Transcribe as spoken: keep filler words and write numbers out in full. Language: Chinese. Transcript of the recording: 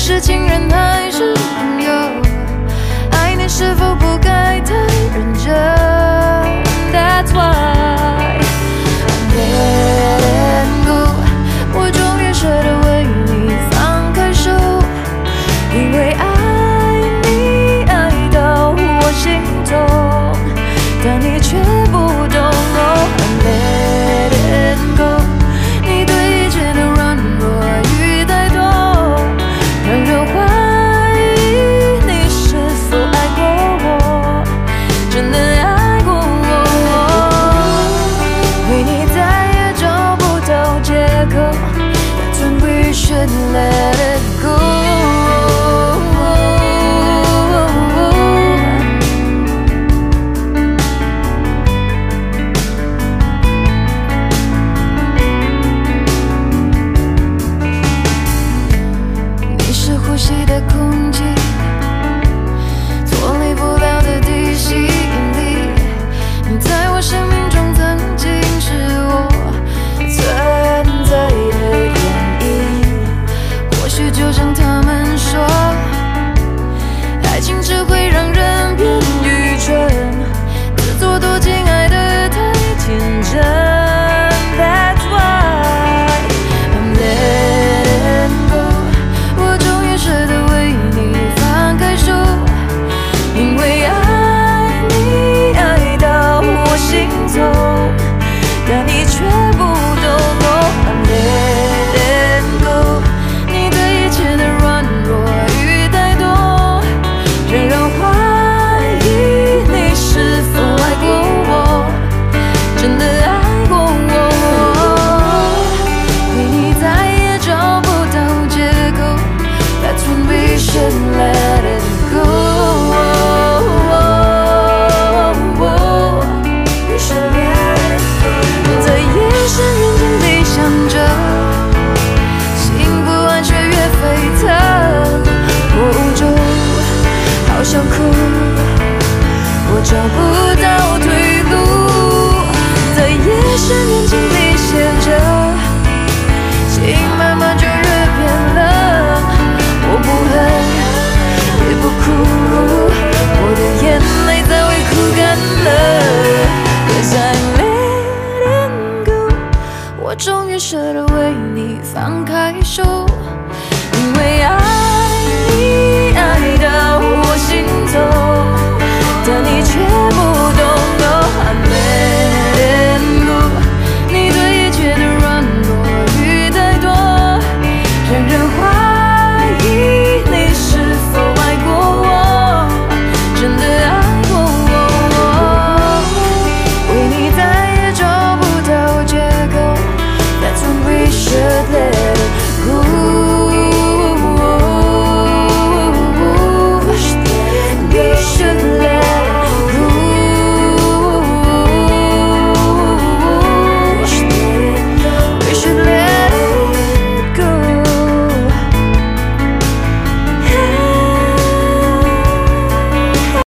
是情人还是朋友？爱你是否不该太认真 ？That's why I'm letting go。我终于舍得为你放开手，因为爱你爱到我心痛，但你却不懂。Oh, I'm letting go。你对一切的软弱与怠惰，让人怀疑你是否爱过我，真的爱过我。为你再也找不到借口。That's when we should let it go。你是呼吸的空气，脱离不了的地心引力。你在我生命中曾经是我存在的原因。或许就像他们说，爱情只会让人变愚蠢，自作多情爱得太天真。That's why I'm letting go。我终于舍得为你放开手，因为爱你爱到我心痛，但你却不懂。Oh, I'm letting go。你对一切的软弱与怠惰，让人怀疑你是否爱过我，真的爱过我。为你再也找不到借口。That's when we should let it go。We should let it go。在夜深人静里想着，心不安却越沸腾。我无助，好想哭，我找不到退路。在夜深人静里写着，心慢慢就越变冷。我不恨，也不哭，我的眼泪早已哭干了。Cause I'm letting go。我终于舍得为你放开手，因为爱你爱到我心痛。